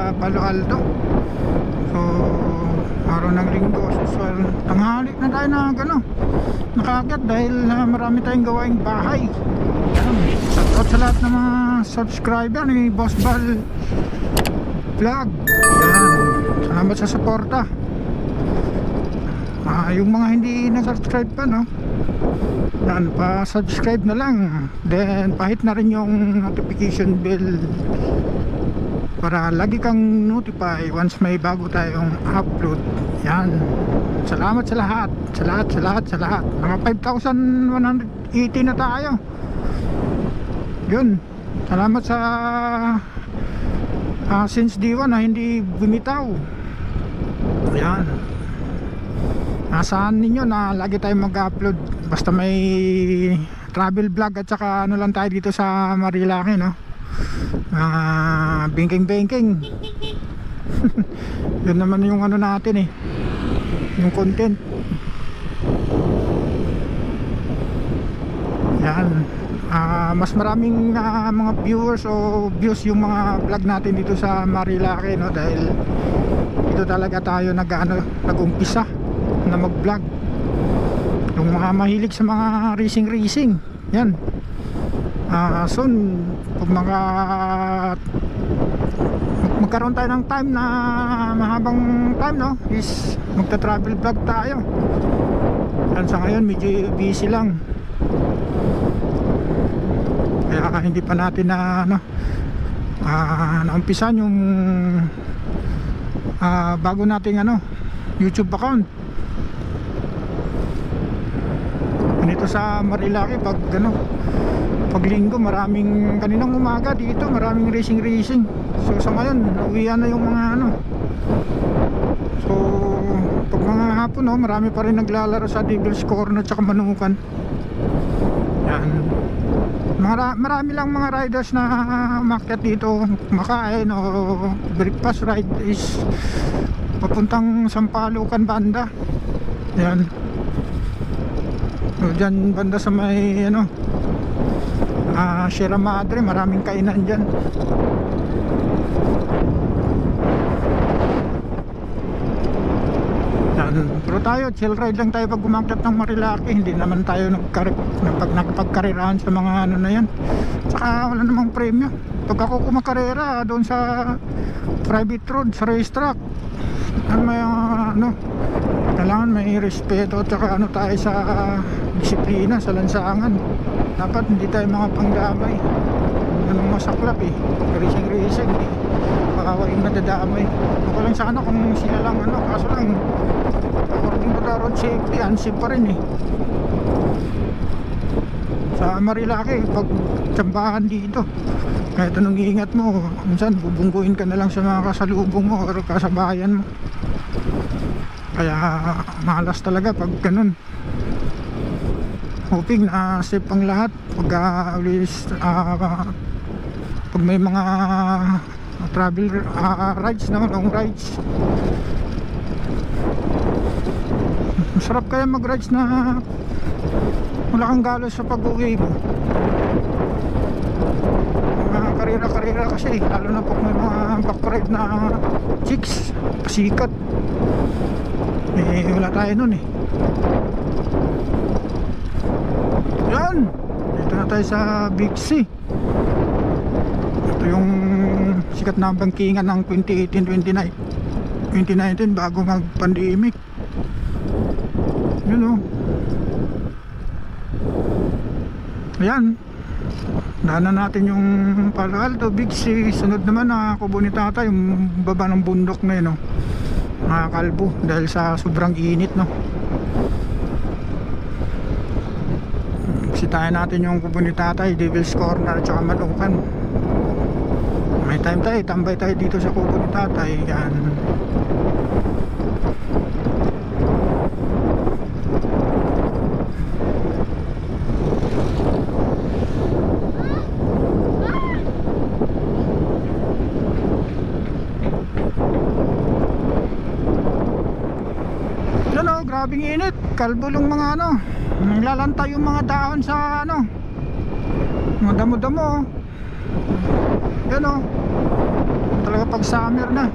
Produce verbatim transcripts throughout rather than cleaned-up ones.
sa Palo Alto. So araw ng linggo, usual tanghali na tayo na gano nakaakyat dahil uh, marami tayong gawaing bahay. Shout out sa lahat ng mga subscriber ni Boss Bal Vlog. Yan, salamat sa suporta. Uh, yung mga hindi nag-subscribe pa, no, yan, pa-subscribe na lang. Then pahit na rin yung notification bell para lagi kang notify once may bago tayong upload. Yan, salamat sa lahat, sa lahat, sa lahat, sa lahat. Mga five thousand one hundred eighty na tayo. Yun, salamat sa uh, since day one na hindi bumitaw. Yan, nasaan ninyo na lagi tayong mag-upload. Basta may travel vlog at saka ano lang tayo dito sa Marilaki, no, uh, banking banking. Yun naman yung ano natin eh, yung content. Yan, uh, mas maraming uh, mga viewers o views yung mga vlog natin dito sa Marilaki, no, dahil dito talaga tayo nag, ano, nag-umpisa na mag vlog. Yung mga mahilig sa mga racing racing, yan, uh, soon pag mga magkaroon tayo ng time na mahabang time, no, is magta-travel vlog tayo. Yan, sa ngayon medyo busy lang, kaya hindi pa natin na ano, uh, naumpisan yung uh, bago nating ano, YouTube account. Dito sa Marilaki pag ano, pag linggo maraming, kaninang umaga dito maraming racing racing. So sa ngayon uwian na yung mga ano, so pag mga hapon, no, marami pa rin naglalaro sa Devil's Corner at saka Manukan. Yan, Mara, marami lang mga riders na umakyat dito, makain o breakfast ride is papuntang Sampalucan banda. Yan, so dyan banda sa may ano, uh, Sierra Madre, maraming kainan dyan. Yan, pero tayo chill ride lang tayo pag umakyat ng Marilaki. Hindi naman tayo nagpag, nagpagkarerahan sa mga ano na yan, saka wala namang premyo. Pag ako kumakarera doon sa private road, sa racetrack, ano may uh, ano, kailangan may respeto at saka ano tayo sa uh, disiplina sa lansangan. Dapat hindi tayo mga pangdamay, anong masaklap eh, racing racing eh, baka yung nadadamay. Ako lang sana kung sila lang ano, kaso lang according to the road safety, unsafe pa rin eh. Sa Marilaki pag tsambahan dito, kahit anong iingat mo, minsan bubungguin ka na lang sa mga kasalubong mo o kasabayan mo. Kaya malas talaga pag ganun. Hoping na safe ang lahat pag uh, always, uh, pag may mga uh, travel uh, rides na, long rides. Masarap kaya mag rides na wala kang galos sa pag-uwi mo. Mga karera-karera kasi, lalo na pag may mga backride na chicks, pasikat. Eh wala tayo nun eh. Yan, dito na tayo sa Big C. Ito yung sikat na bangkingan ng twenty eighteen twenty nineteen bago mag pandemic. Yun o. Ayan, daanan natin yung Palo Alto, Big C. Sunod naman na Kubo ni Tata, yung baba ng bundok na yun, no, nakakalbo dahil sa sobrang init, no. Bisitahin natin yung Kubo ni Tatay, Devil's Corner at saka Manukan. May time tayo, tambay tayo dito sa Kubo ni Tatay. Yan. Grabing init, kalbulong mga ano, naglalantay yung mga dahon sa ano, mga damo-damo. Yan o, talaga Pero pag summer na,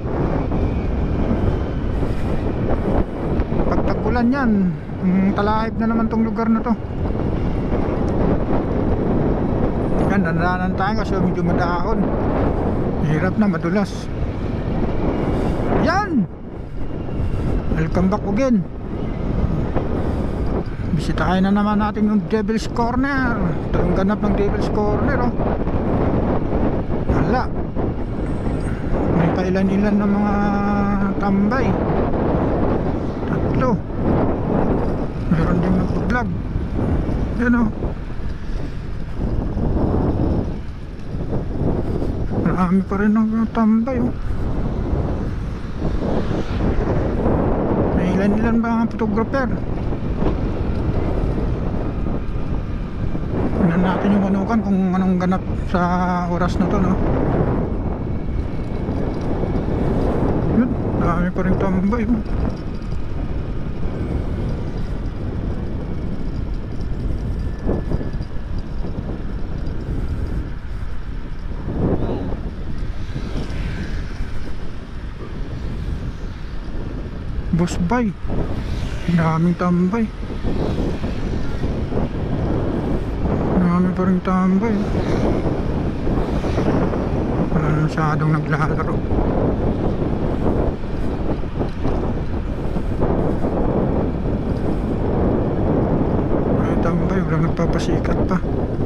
pag tag-ulan yan, um, talahib na naman tong lugar na to. Yan, nandanan tayo kasi medyo madahon. Hirap na, madulas. Yan! Welcome back again. Bisitahin na naman natin yung Devil's Corner. Ito yung ganap ng Devil's Corner, oh. Wala. May pailan-ilan na mga tambay. Tatlo. Meron din nag-vlog. Yan, oh. Marami pa rin ng tambay, oh. May ilan-ilan ba ang photographer? Tignan natin yung kanukan kung anong ganap sa oras na to, no? Yun, dami pa rin tambay, oh. Boss bay, daming tambay. Dami pa rin tambay. Wala na masyadong naglalaro. May tambay, walang nagpapasikat pa.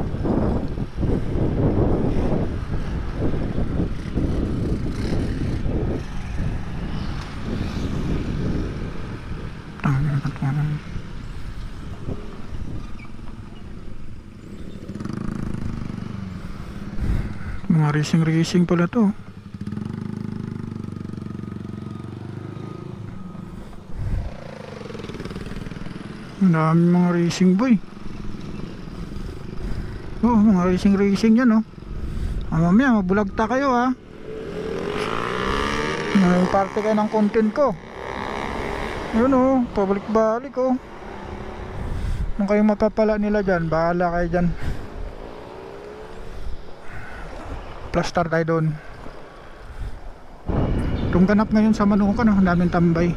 Mga racing racing pala to. Ang dami mga racing boy. Oh, mga racing racing yan, oh. Ah, mamaya mabulagta kayo, ha. May parte kayo ng content ko. Yun, oh, pabalik-balik, oh. Kung kayo mapapala nila dyan, bahala kayo dyan. Plus star tayo doon. Itong ganap ngayon sa Manukan, oh, ang daming tambay.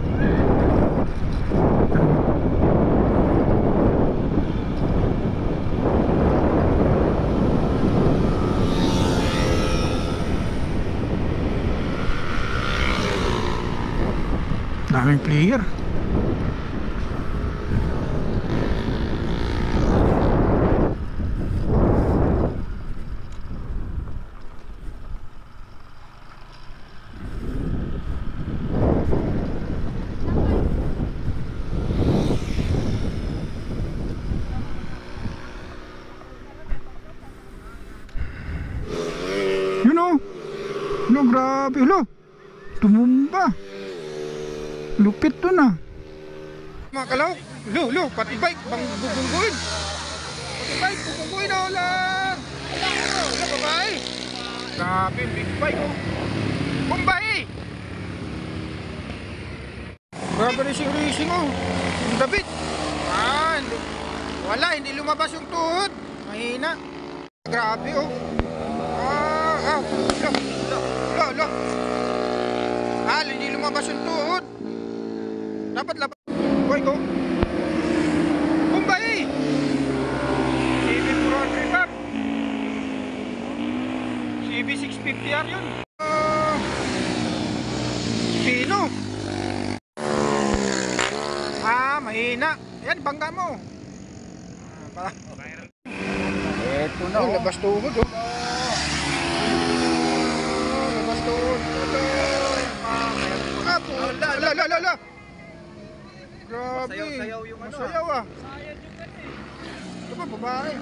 Daming player. Yun, oh. No, grabe. Hello, tumumba. Lupit to na. Mga kalaw. Hello, hello, pati bike bang bubungguin. Pati bike bubungguin na ulan. Hello, babae. Grabe, big bike, oh. Bombay. Grabe racing racing, oh. Ang dabit. Ah, hindi. Wala, hindi lumabas yung tuhod. Mahina. Grabe, oh. Ah, ah, lo, lo, lo, lo. Ah, hindi lumabas yung tuhod. Dapat labas. Boy ko. Bombay. C B Pro Tripap. C B six fifty R yun. Uh, Pino. Ah, mahina. Yan, bangga mo. Ah, eto na, oh. Labas tuhod, oh. Labas tuhod. Ah, puta. La, la, la, la. Grabe. Masayaw-sayaw yung ano. Masayaw, ah. Ito ba, babae?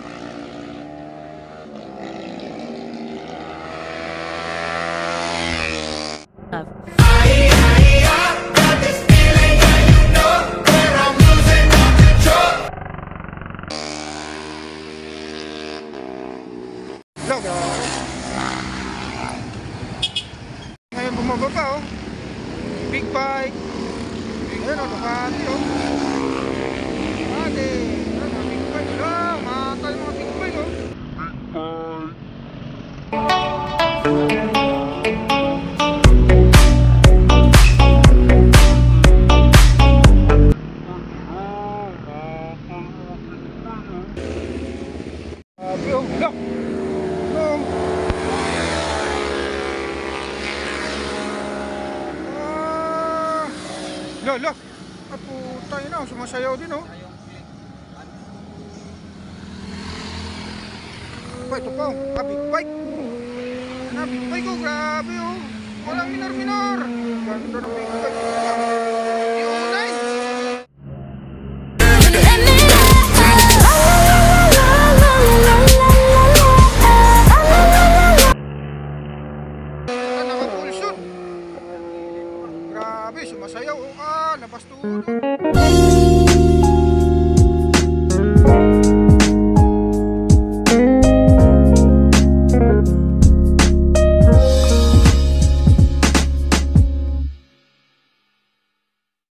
Ngayon bumababa, oh. Big bike. Ayan, oh, Ducati, oh. Ducati. Ayan, mga big bike. Oh, matay mga big bike, oh. Big bike. Lala. Ah, putay na. Sumasayaw din oh. Pa, ito pa oh. Ah, big bike. Ah, big bike oh. Grabe oh. Walang minor-minor. Ganda ng big bike. Iunay. Naka-full suit. Grabe, sumasayaw oh. Ah, labas tuhod oh.